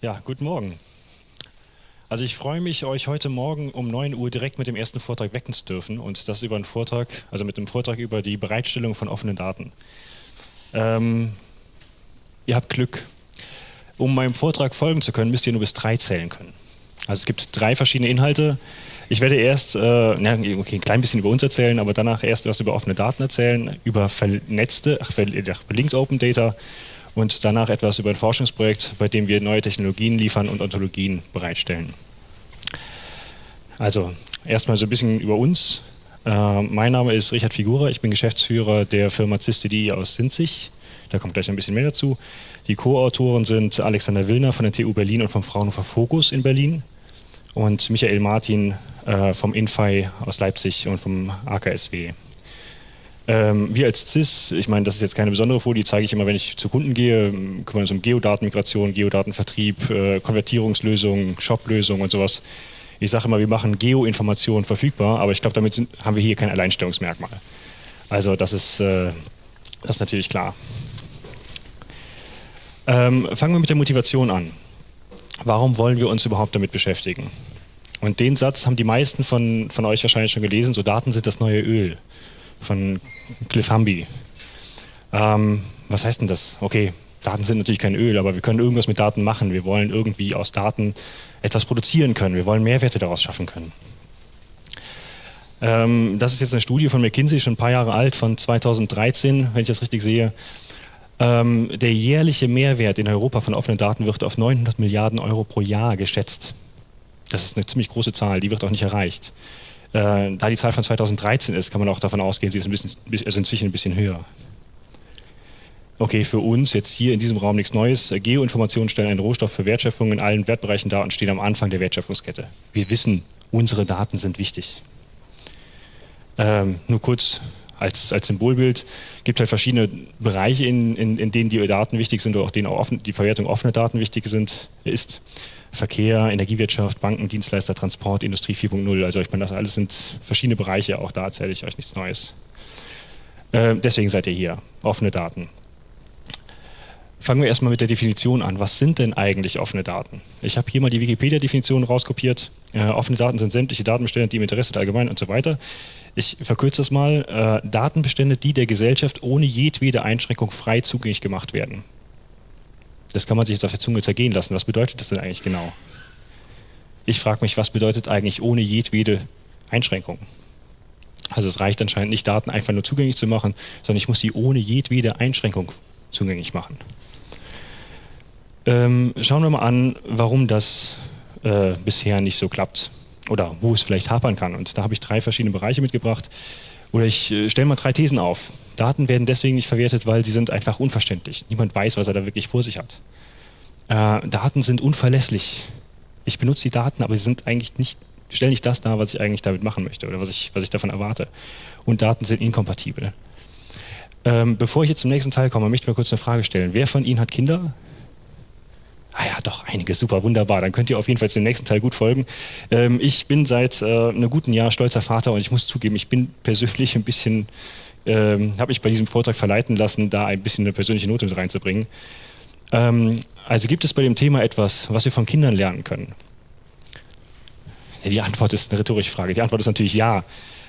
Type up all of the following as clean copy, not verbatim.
Ja, guten Morgen. Also ich freue mich, euch heute Morgen um 9 Uhr direkt mit dem ersten Vortrag wecken zu dürfen und das über einen Vortrag, also mit einem Vortrag über die Bereitstellung von offenen Daten. Ihr habt Glück. Um meinem Vortrag folgen zu können, müsst ihr nur bis 3 zählen können. Also es gibt 3 verschiedene Inhalte. Ich werde erst ein klein bisschen über uns erzählen, aber danach erst was über offene Daten erzählen, über verlinkt Open Data und danach etwas über ein Forschungsprojekt, bei dem wir neue Technologien liefern und Ontologien bereitstellen. Also erstmal so ein bisschen über uns. Mein Name ist Richard Figura, ich bin Geschäftsführer der Firma CIS.de aus Sinzig. Da kommt gleich ein bisschen mehr dazu. Die Co-Autoren sind Alexander Willner von der TU Berlin und vom Fraunhofer Fokus in Berlin und Michael Martin vom INFI aus Leipzig und vom AKSW. Wir als CIS, ich meine, das ist jetzt keine besondere Folie, die zeige ich immer, wenn ich zu Kunden gehe, kümmern wir uns um Geodatenmigration, Geodatenvertrieb, Konvertierungslösungen, Shop-Lösungen und sowas. Ich sage immer, wir machen Geoinformationen verfügbar, aber ich glaube, damit haben wir hier kein Alleinstellungsmerkmal. Also das ist natürlich klar. Fangen wir mit der Motivation an. Warum wollen wir uns überhaupt damit beschäftigen? Und den Satz haben die meisten von euch wahrscheinlich schon gelesen, so Daten sind das neue Öl, von Cliff Humby. Was heißt denn das? Okay, Daten sind natürlich kein Öl, aber wir können irgendwas mit Daten machen. Wir wollen irgendwie aus Daten etwas produzieren können. Wir wollen Mehrwerte daraus schaffen können. Das ist jetzt eine Studie von McKinsey, schon ein paar Jahre alt, von 2013, wenn ich das richtig sehe. Der jährliche Mehrwert in Europa von offenen Daten wird auf 900 Milliarden Euro pro Jahr geschätzt. Das ist eine ziemlich große Zahl, die wird auch nicht erreicht. Da die Zahl von 2013 ist, kann man auch davon ausgehen, sie ist inzwischen ein bisschen höher. Okay, für uns jetzt hier in diesem Raum nichts Neues. Geoinformationen stellen einen Rohstoff für Wertschöpfung in allen Wertbereichen dar und stehen am Anfang der Wertschöpfungskette. Wir wissen, unsere Daten sind wichtig. Nur kurz als Symbolbild, gibt halt verschiedene Bereiche, in denen die Daten wichtig sind oder auch denen auch die Verwertung offener Daten wichtig ist. Verkehr, Energiewirtschaft, Banken, Dienstleister, Transport, Industrie 4.0. Also ich meine, das alles sind verschiedene Bereiche, auch da erzähle ich euch nichts Neues. Deswegen seid ihr hier, offene Daten. Fangen wir erstmal mit der Definition an. Was sind denn eigentlich offene Daten? Ich habe hier mal die Wikipedia-Definition rauskopiert. Offene Daten sind sämtliche Datenbestände, die im Interesse der Allgemeinheit und so weiter. Ich verkürze das mal. Datenbestände, die der Gesellschaft ohne jedwede Einschränkung frei zugänglich gemacht werden. Das kann man sich jetzt auf der Zunge zergehen lassen. Was bedeutet das denn eigentlich genau? Ich frage mich, was bedeutet eigentlich ohne jedwede Einschränkung? Also es reicht anscheinend nicht, Daten einfach nur zugänglich zu machen, sondern ich muss sie ohne jedwede Einschränkung zugänglich machen. Schauen wir mal an, warum das bisher nicht so klappt oder wo es vielleicht hapern kann. Und da habe ich 3 verschiedene Bereiche mitgebracht. Oder ich stelle mal 3 Thesen auf. Daten werden deswegen nicht verwertet, weil sie sind einfach unverständlich. Niemand weiß, was er da wirklich vor sich hat. Daten sind unverlässlich. Ich benutze die Daten, aber sie sind eigentlich nicht, stellen nicht das dar, was ich eigentlich damit machen möchte oder was ich davon erwarte. Und Daten sind inkompatibel. Bevor ich jetzt zum nächsten Teil komme, möchte ich mal kurz eine Frage stellen. Wer von Ihnen hat Kinder? Ah ja, doch, einige, super, wunderbar. Dann könnt ihr auf jeden Fall dem nächsten Teil gut folgen. Ich bin seit einem guten Jahr stolzer Vater und ich muss zugeben, ich bin persönlich ein bisschen, habe mich bei diesem Vortrag verleiten lassen, da ein bisschen eine persönliche Note mit reinzubringen. Also gibt es bei dem Thema etwas, was wir von Kindern lernen können? Ja, die Antwort ist eine rhetorische Frage. Die Antwort ist natürlich ja.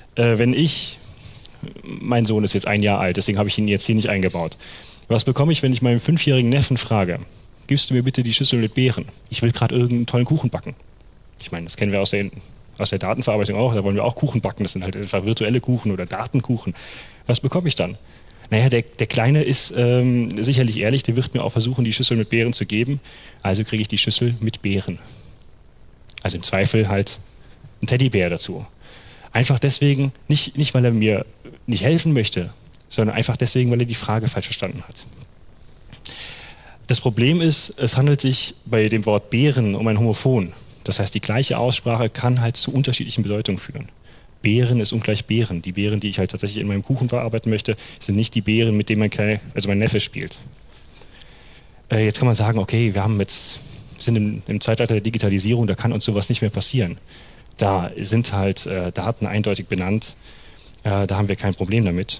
Mein Sohn ist jetzt 1 Jahr alt, deswegen habe ich ihn jetzt hier nicht eingebaut. Was bekomme ich, wenn ich meinem 5-jährigen Neffen frage? Gibst du mir bitte die Schüssel mit Beeren? Ich will gerade irgendeinen tollen Kuchen backen. Ich meine, das kennen wir aus der Datenverarbeitung auch, da wollen wir auch Kuchen backen, das sind halt einfach virtuelle Kuchen oder Datenkuchen. Was bekomme ich dann? Naja, der Kleine ist sicherlich ehrlich, der wird mir auch versuchen, die Schüssel mit Beeren zu geben, also kriege ich die Schüssel mit Beeren. Also im Zweifel halt ein Teddybär dazu. Einfach deswegen, nicht weil er mir nicht helfen möchte, sondern einfach deswegen, weil er die Frage falsch verstanden hat. Das Problem ist, es handelt sich bei dem Wort Beeren um ein Homophon. Das heißt, die gleiche Aussprache kann halt zu unterschiedlichen Bedeutungen führen. Beeren ist ungleich Beeren. Die Beeren, die ich halt tatsächlich in meinem Kuchen verarbeiten möchte, sind nicht die Beeren, mit denen mein Neffe spielt. Jetzt kann man sagen, okay, sind im Zeitalter der Digitalisierung, da kann uns sowas nicht mehr passieren. Da sind halt Daten eindeutig benannt, da haben wir kein Problem damit.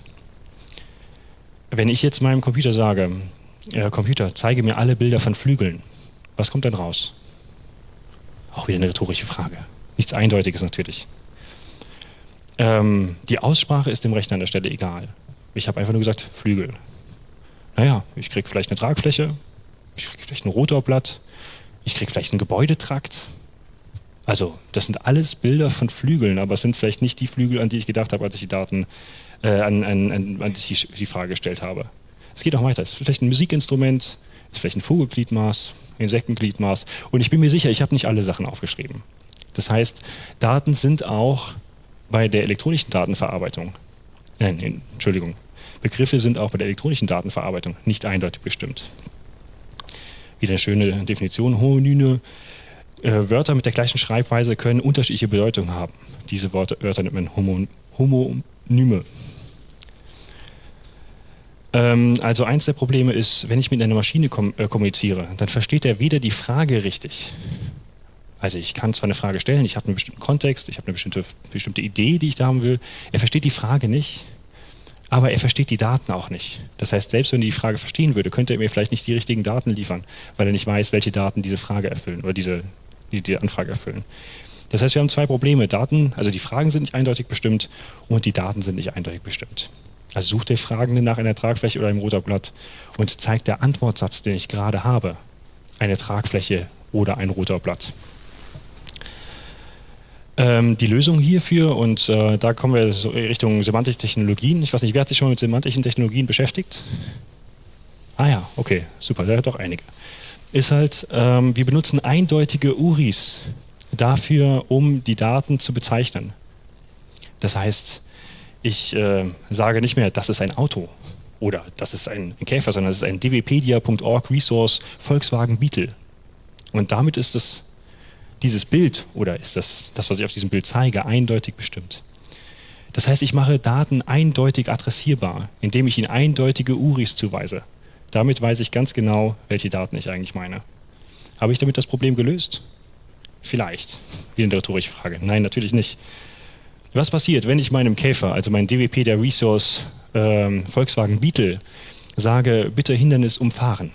Wenn ich jetzt meinem Computer sage, Computer, zeige mir alle Bilder von Flügeln, Was kommt dann raus? Auch wieder eine rhetorische Frage. Nichts Eindeutiges natürlich. Die Aussprache ist dem Rechner an der Stelle egal. Ich habe einfach nur gesagt, Flügel. Naja, ich kriege vielleicht eine Tragfläche, ich kriege vielleicht ein Rotorblatt, ich kriege vielleicht einen Gebäudetrakt. Also, das sind alles Bilder von Flügeln, aber es sind vielleicht nicht die Flügel, an die ich gedacht habe, als ich die Daten, als ich die Frage gestellt habe. Es geht auch weiter. Es ist vielleicht ein Musikinstrument, ist vielleicht ein Vogelgliedmaß, ein Insektengliedmaß. Und ich bin mir sicher, ich habe nicht alle Sachen aufgeschrieben. Das heißt, Daten sind auch bei der elektronischen Datenverarbeitung, Entschuldigung, Begriffe sind auch bei der elektronischen Datenverarbeitung nicht eindeutig bestimmt. Wieder eine schöne Definition, homonyme Wörter mit der gleichen Schreibweise können unterschiedliche Bedeutungen haben. Diese Wörter nennt man homonyme. Also eins der Probleme ist, wenn ich mit einer Maschine kommuniziere, dann versteht er weder die Frage richtig. Also ich kann zwar eine Frage stellen, ich habe einen bestimmten Kontext, ich habe eine bestimmte Idee, die ich da haben will. Er versteht die Frage nicht, aber er versteht die Daten auch nicht. Das heißt, selbst wenn er die Frage verstehen würde, könnte er mir vielleicht nicht die richtigen Daten liefern, weil er nicht weiß, welche Daten diese Frage erfüllen oder die Anfrage erfüllen. Das heißt, wir haben zwei Probleme. Daten, also die Fragen sind nicht eindeutig bestimmt und die Daten sind nicht eindeutig bestimmt. Also sucht der Fragende nach einer Tragfläche oder einem Rotorblatt und zeigt der Antwortsatz, den ich gerade habe, eine Tragfläche oder ein Rotorblatt. Die Lösung hierfür, und da kommen wir so Richtung semantische Technologien. Ich weiß nicht, wer hat sich schon mal mit semantischen Technologien beschäftigt? Ah ja, okay, super, da hat doch einige. Ist halt, wir benutzen eindeutige URIs dafür, um die Daten zu bezeichnen. Das heißt, ich sage nicht mehr, das ist ein Auto oder das ist ein Käfer, sondern es ist ein dwpedia.org Resource Volkswagen Beetle. Und damit ist dieses Bild oder ist das, was ich auf diesem Bild zeige, eindeutig bestimmt. Das heißt, ich mache Daten eindeutig adressierbar, indem ich ihnen eindeutige URIs zuweise. Damit weiß ich ganz genau, welche Daten ich eigentlich meine. Habe ich damit das Problem gelöst? Vielleicht. Wie eine rhetorische Frage. Nein, natürlich nicht. Was passiert, wenn ich meinem Käfer, also meinem dwpedia Resource Volkswagen Beetle, sage, bitte Hindernis umfahren?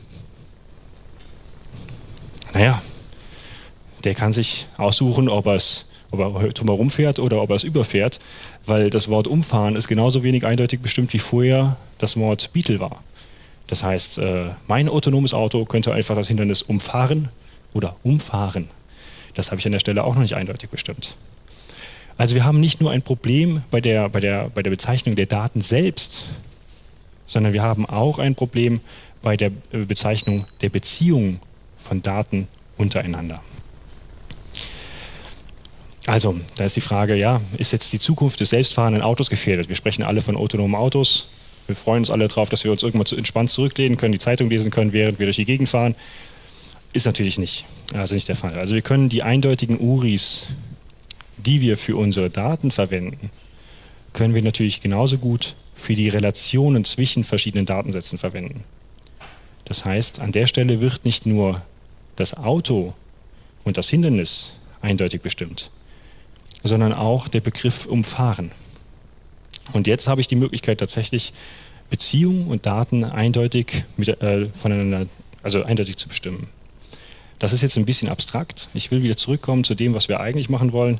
Naja, der kann sich aussuchen, ob er drumherum fährt oder ob er es überfährt, weil das Wort umfahren ist genauso wenig eindeutig bestimmt, wie vorher das Wort Beetle war. Das heißt, mein autonomes Auto könnte einfach das Hindernis umfahren oder umfahren. Das habe ich an der Stelle auch noch nicht eindeutig bestimmt. Also wir haben nicht nur ein Problem bei der Bezeichnung der Daten selbst, sondern wir haben auch ein Problem bei der Bezeichnung der Beziehung von Daten untereinander. Also, da ist die Frage, ja, ist jetzt die Zukunft des selbstfahrenden Autos gefährdet? Wir sprechen alle von autonomen Autos. Wir freuen uns alle darauf, dass wir uns irgendwann entspannt zurücklehnen können, die Zeitung lesen können, während wir durch die Gegend fahren. Ist natürlich nicht, also nicht der Fall. Also wir können die eindeutigen URIs, die wir für unsere Daten verwenden, können wir natürlich genauso gut für die Relationen zwischen verschiedenen Datensätzen verwenden. Das heißt, an der Stelle wird nicht nur das Auto und das Hindernis eindeutig bestimmt, sondern auch der Begriff umfahren. Und jetzt habe ich die Möglichkeit, tatsächlich Beziehungen und Daten eindeutig voneinander, also eindeutig zu bestimmen. Das ist jetzt ein bisschen abstrakt. Ich will wieder zurückkommen zu dem, was wir eigentlich machen wollen.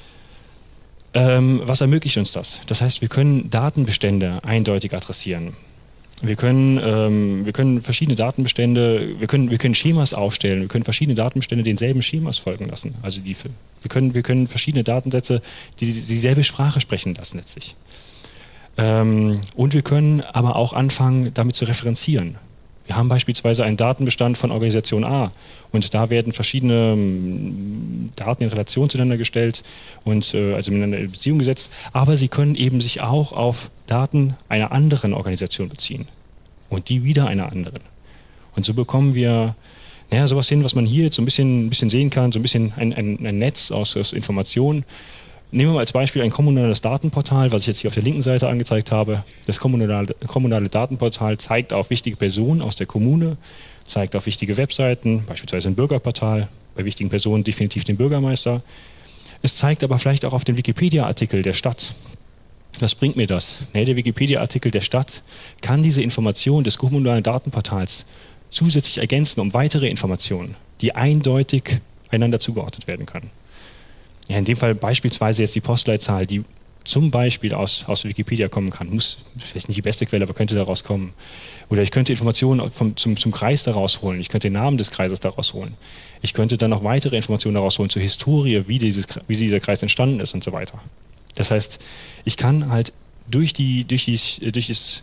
Was ermöglicht uns das? Das heißt, wir können Datenbestände eindeutig adressieren. Wir können verschiedene Datenbestände, wir können Schemas aufstellen, wir können verschiedene Datenbestände denselben Schemas folgen lassen. Also wir können verschiedene Datensätze dieselbe Sprache sprechen lassen letztlich. Und wir können aber auch anfangen, damit zu referenzieren. Wir haben beispielsweise einen Datenbestand von Organisation A und da werden verschiedene Daten in Relation zueinander gestellt und also miteinander in Beziehung gesetzt, aber sie können eben sich auch auf Daten einer anderen Organisation beziehen und die wieder einer anderen. Und so bekommen wir sowas hin, was man hier jetzt so ein bisschen sehen kann, so ein bisschen ein Netz aus Informationen. Nehmen wir mal als Beispiel ein kommunales Datenportal, was ich jetzt hier auf der linken Seite angezeigt habe. Das kommunale Datenportal zeigt auf wichtige Personen aus der Kommune, zeigt auf wichtige Webseiten, beispielsweise ein Bürgerportal, bei wichtigen Personen definitiv den Bürgermeister. Es zeigt aber vielleicht auch auf den Wikipedia-Artikel der Stadt. Was bringt mir das? Der Wikipedia-Artikel der Stadt kann diese Information des kommunalen Datenportals zusätzlich ergänzen um weitere Informationen. die eindeutig einander zugeordnet werden können. Ja, in dem Fall beispielsweise jetzt die Postleitzahl, die zum Beispiel aus Wikipedia kommen kann, muss vielleicht nicht die beste Quelle, aber könnte daraus kommen. Oder ich könnte Informationen zum Kreis daraus holen, ich könnte den Namen des Kreises daraus holen. Ich könnte dann noch weitere Informationen daraus holen zur Historie, wie dieser Kreis entstanden ist und so weiter. Das heißt, ich kann halt durch das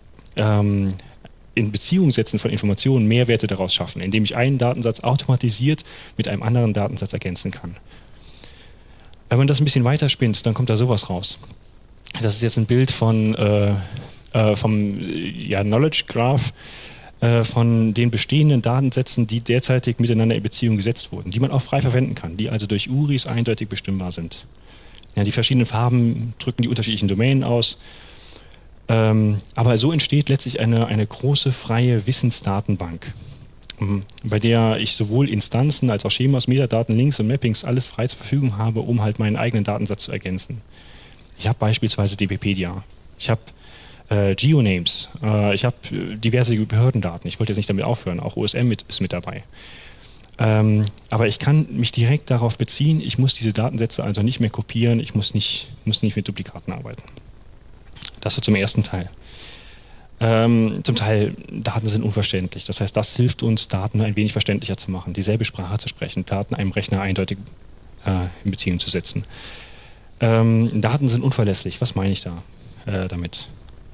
in Beziehung setzen von Informationen Mehrwerte daraus schaffen, indem ich einen Datensatz automatisiert mit einem anderen Datensatz ergänzen kann. Wenn man das ein bisschen weiterspinnt, dann kommt da sowas raus. Das ist jetzt ein Bild vom Knowledge Graph von den bestehenden Datensätzen, die derzeitig miteinander in Beziehung gesetzt wurden, die man auch frei verwenden kann, die also durch URIs eindeutig bestimmbar sind. Ja, die verschiedenen Farben drücken die unterschiedlichen Domänen aus. Aber so entsteht letztlich eine große freie Wissensdatenbank, bei der ich sowohl Instanzen als auch Schemas, Metadaten, Links und Mappings alles frei zur Verfügung habe, um halt meinen eigenen Datensatz zu ergänzen. Ich habe beispielsweise die Wikipedia, ich habe Geonames, ich habe diverse Behördendaten, ich wollte jetzt nicht damit aufhören, auch OSM ist mit dabei. Aber ich kann mich direkt darauf beziehen, ich muss diese Datensätze also nicht mehr kopieren, ich muss nicht mit Duplikaten arbeiten. Das so zum ersten Teil. Zum Teil, Daten sind unverständlich. Das heißt, das hilft uns, Daten ein wenig verständlicher zu machen, dieselbe Sprache zu sprechen, Daten einem Rechner eindeutig in Beziehung zu setzen. Daten sind unverlässlich. Was meine ich da damit?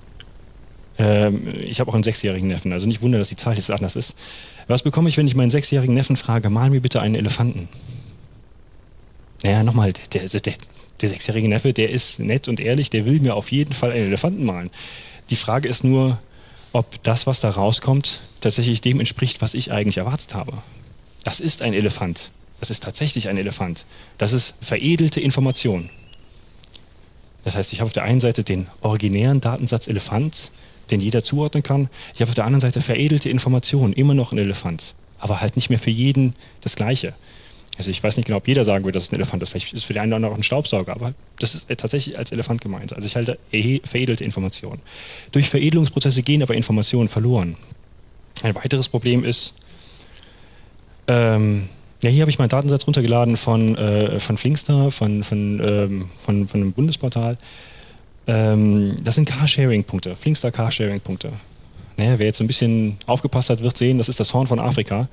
Ich habe auch einen 6-jährigen Neffen, also nicht wundern, dass die Zahl jetzt anders ist. Was bekomme ich, wenn ich meinen 6-jährigen Neffen frage, mal mir bitte einen Elefanten? Naja, nochmal, der 6-jährige Neffe, der ist nett und ehrlich, der will mir auf jeden Fall einen Elefanten malen. Die Frage ist nur, ob das, was da rauskommt, tatsächlich dem entspricht, was ich eigentlich erwartet habe. Das ist ein Elefant. Das ist tatsächlich ein Elefant. Das ist veredelte Information. Das heißt, ich habe auf der einen Seite den originären Datensatz Elefant, den jeder zuordnen kann. Ich habe auf der anderen Seite veredelte Information, immer noch ein Elefant, aber halt nicht mehr für jeden das Gleiche. Also ich weiß nicht genau, ob jeder sagen würde, dass es ein Elefant ist. Vielleicht ist es für den einen oder anderen auch ein Staubsauger, aber das ist tatsächlich als Elefant gemeint. Also ich halte veredelte Informationen. Durch Veredelungsprozesse gehen aber Informationen verloren. Ein weiteres Problem ist, ja, hier habe ich meinen Datensatz runtergeladen von Flinkster, von einem Bundesportal. Das sind Carsharing-Punkte, Flinkster Carsharing-Punkte. Naja, wer jetzt so ein bisschen aufgepasst hat, wird sehen, das ist das Horn von Afrika.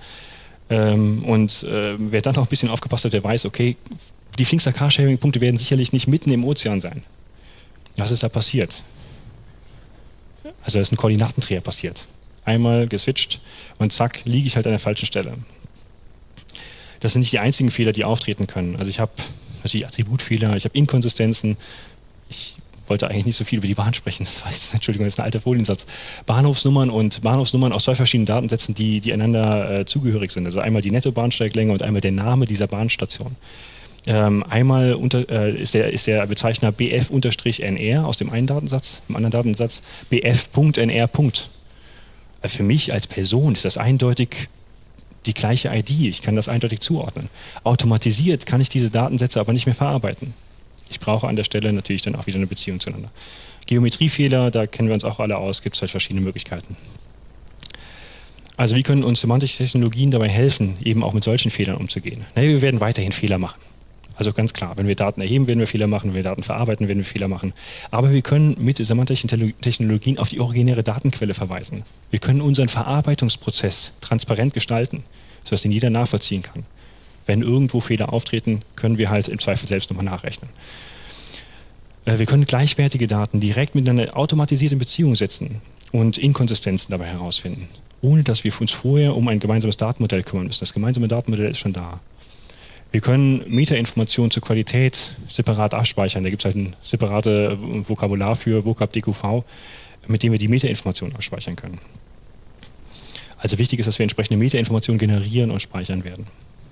Wer dann noch ein bisschen aufgepasst hat, der weiß, okay, die Flinkster Carsharing-Punkte werden sicherlich nicht mitten im Ozean sein. Was ist da passiert? Also da ist ein Koordinatendreher passiert. Einmal geswitcht und zack, liege ich halt an der falschen Stelle. Das sind nicht die einzigen Fehler, die auftreten können. Also ich habe natürlich Attributfehler, ich habe Inkonsistenzen. Ich wollte eigentlich nicht so viel über die Bahn sprechen, das ist ein alter Foliensatz. Bahnhofsnummern aus 2 verschiedenen Datensätzen, die einander zugehörig sind. Also einmal die Netto-Bahnsteiglänge und einmal der Name dieser Bahnstation. Einmal ist der Bezeichner bf-nr aus dem einen Datensatz, im anderen Datensatz bf.nr. Für mich als Person ist das eindeutig die gleiche ID, ich kann das eindeutig zuordnen. Automatisiert kann ich diese Datensätze aber nicht mehr verarbeiten. Ich brauche an der Stelle natürlich dann auch wieder eine Beziehung zueinander. Geometriefehler, da kennen wir uns auch alle aus, gibt es halt verschiedene Möglichkeiten. Also wie können uns semantische Technologien dabei helfen, eben auch mit solchen Fehlern umzugehen? Naja, wir werden weiterhin Fehler machen. Also ganz klar, wenn wir Daten erheben, werden wir Fehler machen, wenn wir Daten verarbeiten, werden wir Fehler machen. Aber wir können mit semantischen Technologien auf die originäre Datenquelle verweisen. Wir können unseren Verarbeitungsprozess transparent gestalten, sodass den jeder nachvollziehen kann. Wenn irgendwo Fehler auftreten, können wir halt im Zweifel selbst nochmal nachrechnen. Wir können gleichwertige Daten direkt miteinander automatisiert in Beziehung setzen und Inkonsistenzen dabei herausfinden, ohne dass wir uns vorher um ein gemeinsames Datenmodell kümmern müssen. Das gemeinsame Datenmodell ist schon da. Wir können Metainformationen zur Qualität separat abspeichern. Da gibt es halt ein separates Vokabular für vocab-DQV, mit dem wir die Metainformationen abspeichern können. Also wichtig ist, dass wir entsprechende Metainformationen generieren und speichern werden.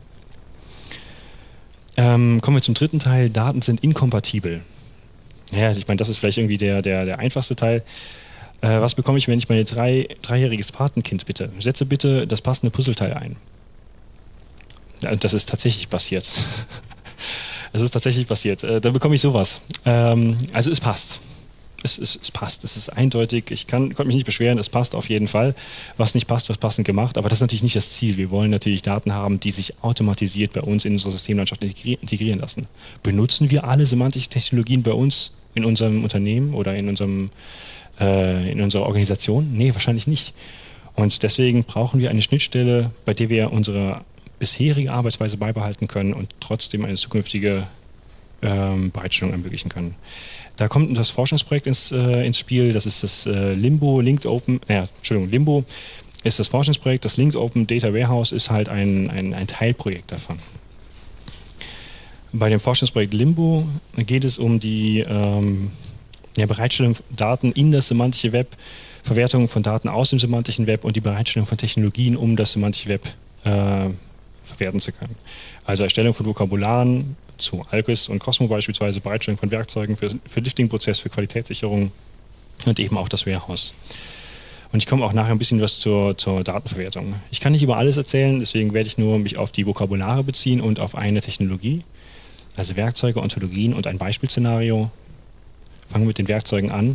Kommen wir zum dritten Teil, Daten sind inkompatibel. Ja, also ich meine, das ist vielleicht irgendwie der einfachste Teil. Was bekomme ich, wenn ich mein dreijähriges Patenkind bitte? Setze bitte das passende Puzzleteil ein. Ja, das ist tatsächlich passiert. Das ist tatsächlich passiert. Da bekomme ich sowas. Also es passt. es passt, es ist eindeutig, konnte mich nicht beschweren, es passt auf jeden Fall. Was nicht passt, wird passend gemacht, aber das ist natürlich nicht das Ziel. Wir wollen natürlich Daten haben, die sich automatisiert bei uns in unsere Systemlandschaft integrieren lassen. Benutzen wir alle semantischen Technologien bei uns in unserem Unternehmen oder in unserer Organisation? Nee, wahrscheinlich nicht. Und deswegen brauchen wir eine Schnittstelle, bei der wir unsere bisherige Arbeitsweise beibehalten können und trotzdem eine zukünftige Bereitstellung ermöglichen können. Da kommt das Forschungsprojekt ins Spiel, das ist das Limbo ist das Forschungsprojekt, das Linked Open Data Warehouse ist halt ein Teilprojekt davon. Bei dem Forschungsprojekt Limbo geht es um die Bereitstellung von Daten in das semantische Web, Verwertung von Daten aus dem semantischen Web und die Bereitstellung von Technologien, um das semantische Web verwerten zu können. Also Erstellung von Vokabularen zu Algis und Cosmo beispielsweise, Bereitstellung von Werkzeugen für Lifting-Prozess, für Qualitätssicherung und eben auch das Warehouse. Und ich komme auch nachher ein bisschen was zur Datenverwertung. Ich kann nicht über alles erzählen, deswegen werde ich nur mich auf die Vokabulare beziehen und auf eine Technologie, also Werkzeuge, Ontologien und ein Beispielszenario. Fangen wir mit den Werkzeugen an.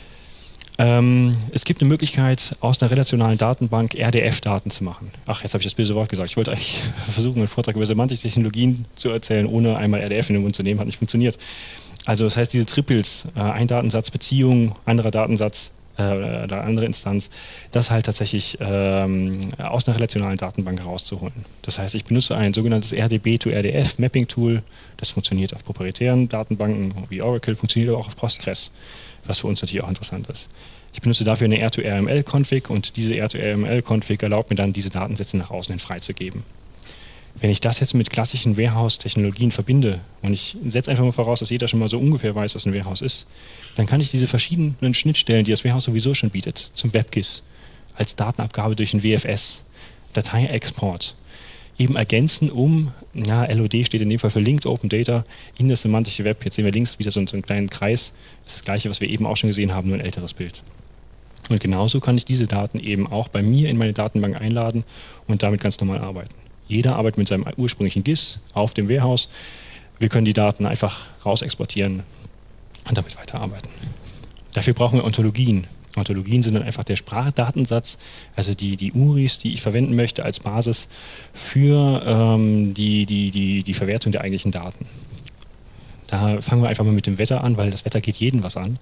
Es gibt eine Möglichkeit, aus einer relationalen Datenbank RDF-Daten zu machen. Ach, jetzt habe ich das böse Wort gesagt. Ich wollte eigentlich versuchen, einen Vortrag über semantische Technologien zu erzählen, ohne einmal RDF in den Mund zu nehmen. Hat nicht funktioniert. Also das heißt, diese Triples, ein Datensatz, Beziehung, anderer Datensatz oder andere Instanz, das halt tatsächlich aus einer relationalen Datenbank herauszuholen. Das heißt, ich benutze ein sogenanntes RDB-to-RDF-Mapping-Tool. Das funktioniert auf proprietären Datenbanken wie Oracle, funktioniert aber auch auf Postgres, was für uns natürlich auch interessant ist. Ich benutze dafür eine R2RML-Config und diese R2RML-Config erlaubt mir dann, diese Datensätze nach außen hin freizugeben. Wenn ich das jetzt mit klassischen Warehouse-Technologien verbinde und ich setze einfach mal voraus, dass jeder schon mal so ungefähr weiß, was ein Warehouse ist, dann kann ich diese verschiedenen Schnittstellen, die das Warehouse sowieso schon bietet, zum WebGIS, als Datenabgabe durch ein WFS, Dateiexport, eben ergänzen, um, LOD steht in dem Fall für Linked Open Data, in das semantische Web. Jetzt sehen wir links wieder so einen kleinen Kreis. Das ist das gleiche, was wir eben auch schon gesehen haben, nur ein älteres Bild. Und genauso kann ich diese Daten eben auch bei mir in meine Datenbank einladen und damit ganz normal arbeiten. Jeder arbeitet mit seinem ursprünglichen GIS auf dem Warehouse. Wir können die Daten einfach raus exportieren und damit weiterarbeiten. Dafür brauchen wir Ontologien. Ontologien sind dann einfach der Sprachdatensatz, also die URIs, die ich verwenden möchte als Basis für die Verwertung der eigentlichen Daten. Da fangen wir einfach mal mit dem Wetter an, weil das Wetter geht jeden was an.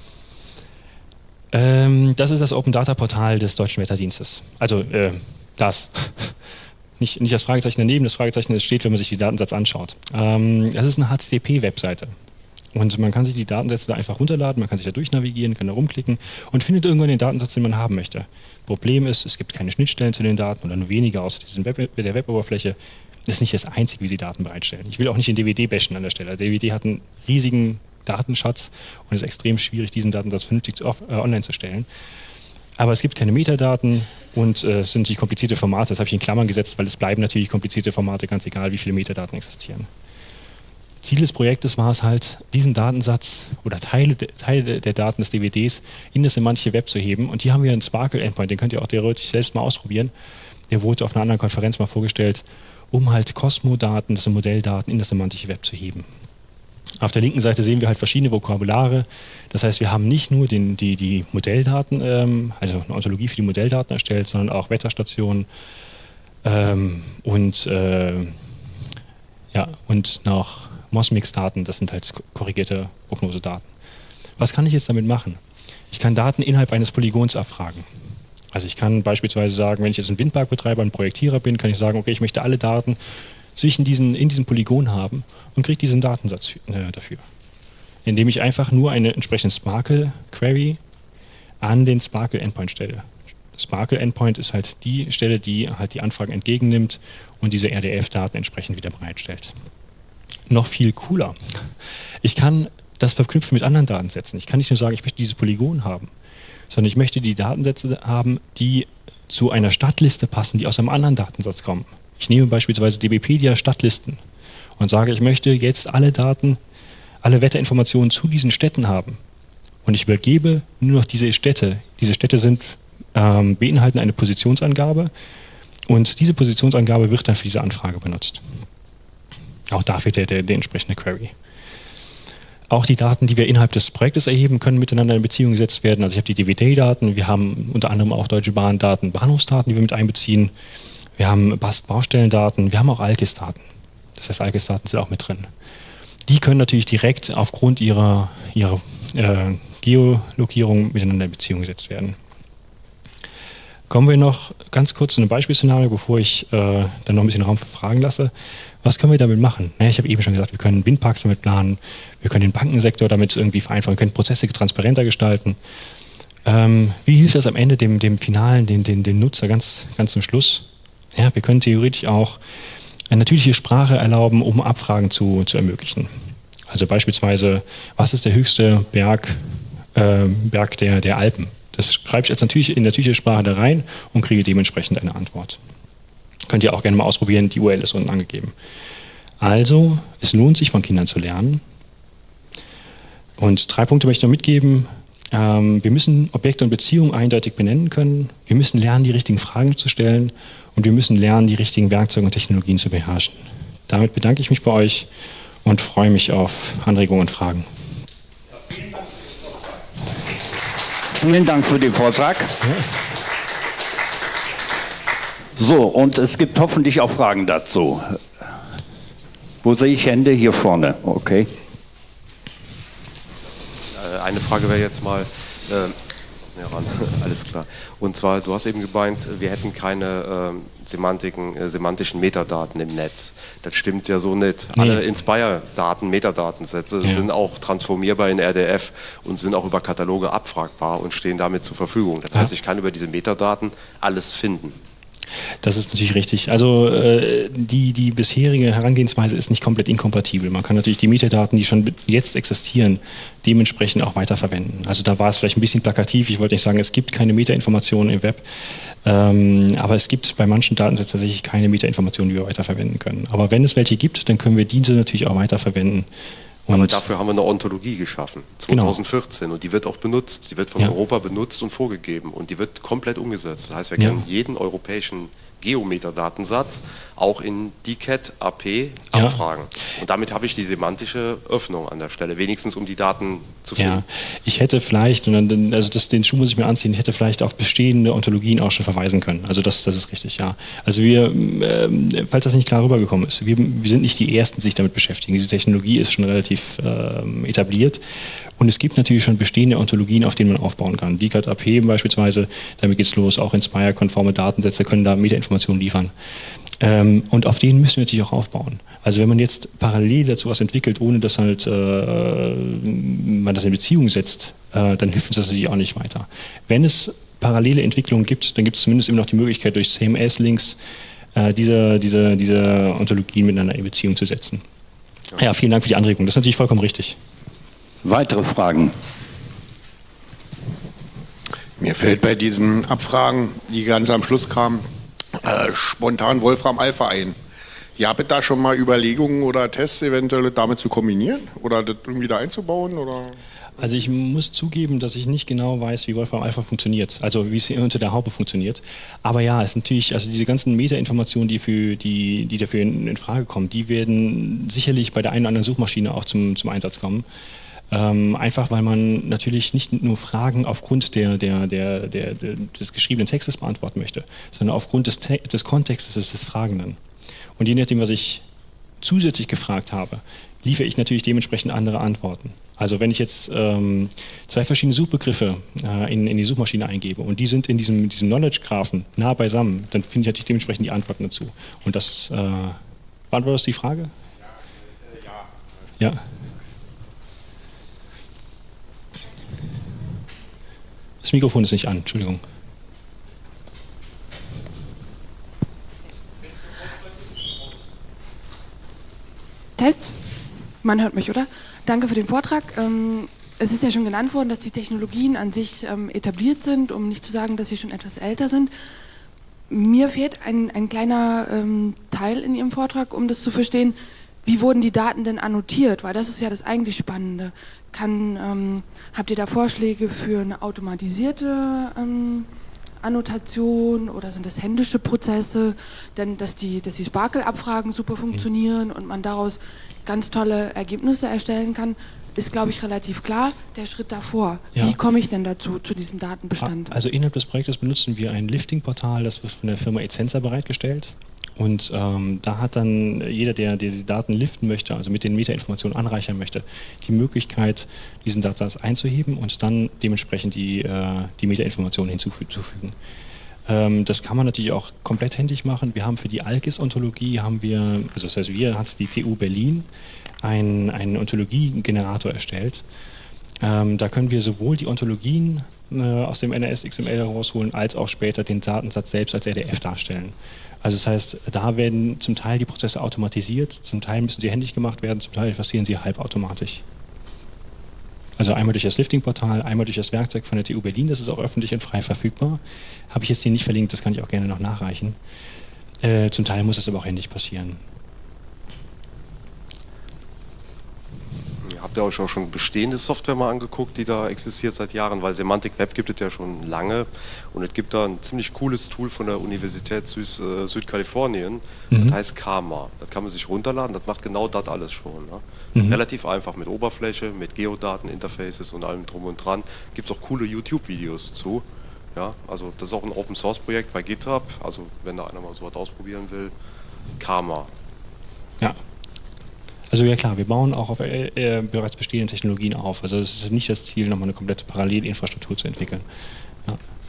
Das ist das Open Data Portal des Deutschen Wetterdienstes. Also das. Nicht das Fragezeichen daneben, das Fragezeichen steht, wenn man sich den Datensatz anschaut. Das ist eine HTTP-Webseite. Und man kann sich die Datensätze da einfach runterladen, man kann sich da durchnavigieren, kann da rumklicken und findet irgendwann den Datensatz, den man haben möchte. Problem ist, es gibt keine Schnittstellen zu den Daten oder nur wenige außer der Web-Oberfläche. Das ist nicht das Einzige, wie sie Daten bereitstellen. Ich will auch nicht den DWD bashen an der Stelle. Der DWD hat einen riesigen Datenschatz und es ist extrem schwierig, diesen Datensatz vernünftig online zu stellen. Aber es gibt keine Metadaten und es sind natürlich komplizierte Formate. Das habe ich in Klammern gesetzt, weil es bleiben natürlich komplizierte Formate, ganz egal, wie viele Metadaten existieren. Ziel des Projektes war es halt, diesen Datensatz oder Teile der Daten des DWDs in das semantische Web zu heben. Und hier haben wir einen Sparkle-Endpoint, den könnt ihr auch theoretisch selbst mal ausprobieren. Der wurde auf einer anderen Konferenz mal vorgestellt, um halt Cosmo-Daten, das sind Modelldaten, in das semantische Web zu heben. Auf der linken Seite sehen wir halt verschiedene Vokabulare. Das heißt, wir haben nicht nur die Modelldaten, also eine Ontologie für die Modelldaten erstellt, sondern auch Wetterstationen und noch Mosmix-Daten, das sind halt korrigierte Prognosedaten. Was kann ich jetzt damit machen? Ich kann Daten innerhalb eines Polygons abfragen. Also ich kann beispielsweise sagen, wenn ich jetzt ein Windparkbetreiber, ein Projektierer bin, kann ich sagen, okay, ich möchte alle Daten in diesem Polygon haben und kriege diesen Datensatz dafür. Indem ich einfach nur eine entsprechende Sparkle-Query an den Sparkle-Endpoint stelle. Sparkle-Endpoint ist halt die Stelle, die halt die Anfragen entgegennimmt und diese RDF-Daten entsprechend wieder bereitstellt. Noch viel cooler. Ich kann das verknüpfen mit anderen Datensätzen. Ich kann nicht nur sagen, ich möchte dieses Polygon haben, sondern ich möchte die Datensätze haben, die zu einer Stadtliste passen, die aus einem anderen Datensatz kommen. Ich nehme beispielsweise DBpedia Stadtlisten und sage, ich möchte jetzt alle Daten, alle Wetterinformationen zu diesen Städten haben. Und ich übergebe nur noch diese Städte. Diese Städte beinhalten eine Positionsangabe und diese Positionsangabe wird dann für diese Anfrage benutzt. Auch dafür der entsprechende Query. Auch die Daten, die wir innerhalb des Projektes erheben, können miteinander in Beziehung gesetzt werden. Also ich habe die DWD-Daten, wir haben unter anderem auch Deutsche Bahn-Daten, Bahnhofsdaten, die wir mit einbeziehen. Wir haben BAST-Baustellendaten, wir haben auch ALKIS-Daten. Das heißt, ALKIS-Daten sind auch mit drin. Die können natürlich direkt aufgrund ihrer Geolokierung miteinander in Beziehung gesetzt werden. Kommen wir noch ganz kurz zu einem Beispielszenario, bevor ich dann noch ein bisschen Raum für Fragen lasse. Was können wir damit machen? Ich habe eben schon gesagt, wir können Windparks damit planen, wir können den Bankensektor damit irgendwie vereinfachen, wir können Prozesse transparenter gestalten. Wie hilft das am Ende dem Finalen, den Nutzer ganz zum Schluss? Ja, wir können theoretisch auch eine natürliche Sprache erlauben, um Abfragen zu ermöglichen. Also beispielsweise, was ist der höchste Berg der Alpen? Das schreibe ich jetzt natürlich in natürliche Sprache da rein und kriege dementsprechend eine Antwort. Könnt ihr auch gerne mal ausprobieren, die URL ist unten angegeben. Also, es lohnt sich von Kindern zu lernen. Und 3 Punkte möchte ich noch mitgeben. Wir müssen Objekte und Beziehungen eindeutig benennen können. Wir müssen lernen, die richtigen Fragen zu stellen. Und wir müssen lernen, die richtigen Werkzeuge und Technologien zu beherrschen. Damit bedanke ich mich bei euch und freue mich auf Anregungen und Fragen. Vielen Dank für den Vortrag. Ja. So, und es gibt hoffentlich auch Fragen dazu. Wo sehe ich Hände? Hier vorne. Okay. Eine Frage wäre jetzt mal, alles klar. Und zwar, du hast eben gemeint, wir hätten keine semantischen Metadaten im Netz. Das stimmt ja so nicht. Nee. Alle Inspire-Daten, Metadatensätze sind auch transformierbar in RDF und sind auch über Kataloge abfragbar und stehen damit zur Verfügung. Das heißt, ich kann über diese Metadaten alles finden. Das ist natürlich richtig. Also die bisherige Herangehensweise ist nicht komplett inkompatibel. Man kann natürlich die Metadaten, die schon jetzt existieren, dementsprechend auch weiterverwenden. Also da war es vielleicht ein bisschen plakativ. Ich wollte nicht sagen, es gibt keine Metainformationen im Web, aber es gibt bei manchen Datensätzen tatsächlich keine Metainformationen, die wir weiterverwenden können. Aber wenn es welche gibt, dann können wir diese natürlich auch weiterverwenden. Aber dafür haben wir eine Ontologie geschaffen, 2014, genau. Und die wird auch benutzt, die wird von Europa benutzt und vorgegeben und die wird komplett umgesetzt. Das heißt, wir können jeden europäischen Geometerdatensatz auch in DCAT AP abfragen. Und damit habe ich die semantische Öffnung an der Stelle, wenigstens um die Daten zu finden. Ja, ich hätte vielleicht, also den Schuh muss ich mir anziehen, hätte vielleicht auf bestehende Ontologien auch schon verweisen können. Also das ist richtig, ja. Also falls das nicht klar rübergekommen ist, wir sind nicht die Ersten, die sich damit beschäftigen. Diese Technologie ist schon relativ etabliert. Und es gibt natürlich schon bestehende Ontologien, auf denen man aufbauen kann. DCAT AP beispielsweise, damit geht es los, auch Inspire-konforme Datensätze können da Metainformationen liefern. Und auf denen müssen wir natürlich auch aufbauen. Also wenn man jetzt parallel dazu was entwickelt, ohne dass halt man das in Beziehung setzt, dann hilft uns das natürlich auch nicht weiter. Wenn es parallele Entwicklungen gibt, dann gibt es zumindest immer noch die Möglichkeit, durch CMS-Links diese Ontologien miteinander in Beziehung zu setzen. Ja, vielen Dank für die Anregung. Das ist natürlich vollkommen richtig. Weitere Fragen? Mir fällt bei diesen Abfragen, die ganz am Schluss kamen, spontan Wolfram Alpha ein. Ihr habt da schon mal Überlegungen oder Tests eventuell damit zu kombinieren oder das irgendwie da einzubauen? Oder? Also ich muss zugeben, dass ich nicht genau weiß, wie Wolfram Alpha funktioniert, also wie es unter der Haube funktioniert. Aber ja, es ist natürlich, also diese ganzen Metainformationen, die dafür in Frage kommen, die werden sicherlich bei der einen oder anderen Suchmaschine auch zum Einsatz kommen. Einfach weil man natürlich nicht nur Fragen aufgrund des geschriebenen Textes beantworten möchte, sondern aufgrund des Kontextes des Fragenden. Und je nachdem, was ich zusätzlich gefragt habe, liefere ich natürlich dementsprechend andere Antworten. Also wenn ich jetzt 2 verschiedene Suchbegriffe in die Suchmaschine eingebe und die sind in diesem Knowledge-Graphen nah beisammen, dann finde ich natürlich dementsprechend die Antworten dazu. Und das beantwortet das die Frage? Ja. Das Mikrofon ist nicht an, Entschuldigung. Test? Man hört mich, oder? Danke für den Vortrag. Es ist ja schon genannt worden, dass die Technologien an sich etabliert sind, um nicht zu sagen, dass sie schon etwas älter sind. Mir fehlt ein kleiner Teil in Ihrem Vortrag, um das zu verstehen. Wie wurden die Daten denn annotiert? Weil das ist ja das eigentlich Spannende. Habt ihr da Vorschläge für eine automatisierte Annotation oder sind das händische Prozesse? Denn dass die Sparkle-Abfragen super funktionieren und man daraus ganz tolle Ergebnisse erstellen kann. ist, glaube ich, relativ klar. Der Schritt davor, Ja. wie komme ich denn dazu, zu diesem Datenbestand? Also innerhalb des Projektes benutzen wir ein Lifting-Portal, das wird von der Firma Essenza bereitgestellt. Und da hat dann jeder, der diese Daten liften möchte, also mit den Metainformationen anreichern möchte, die Möglichkeit, diesen Datensatz einzuheben und dann dementsprechend die Metainformationen hinzufügen. Das kann man natürlich auch komplett händisch machen. Wir haben für die ALGIS-Ontologie, also das heißt, hat die TU Berlin einen Ontologiegenerator erstellt. Da können wir sowohl die Ontologien aus dem NRS XML herausholen, als auch später den Datensatz selbst als RDF darstellen. Also das heißt, da werden zum Teil die Prozesse automatisiert, zum Teil müssen sie händisch gemacht werden, zum Teil passieren sie halbautomatisch. Also einmal durch das Lifting-Portal, einmal durch das Werkzeug von der TU Berlin, das ist auch öffentlich und frei verfügbar. Habe ich jetzt hier nicht verlinkt, das kann ich auch gerne noch nachreichen. Zum Teil muss es aber auch händisch passieren. Habt ihr euch auch schon bestehende Software mal angeguckt, die da existiert seit Jahren? Weil Semantic Web gibt es ja schon lange und es gibt da ein ziemlich cooles Tool von der Universität Südkalifornien, das heißt Karma. Das kann man sich runterladen, das macht genau das alles schon. Ne? Relativ einfach mit Oberfläche, mit Geodaten-Interfaces und allem drum und dran. Gibt es auch coole YouTube-Videos zu. Ja, also das ist auch ein Open-Source-Projekt bei GitHub, also wenn da einer mal so was ausprobieren will, Karma. Ja. Also ja klar, wir bauen auch auf bereits bestehenden Technologien auf. Also es ist nicht das Ziel, nochmal eine komplette Parallelinfrastruktur zu entwickeln. Ja.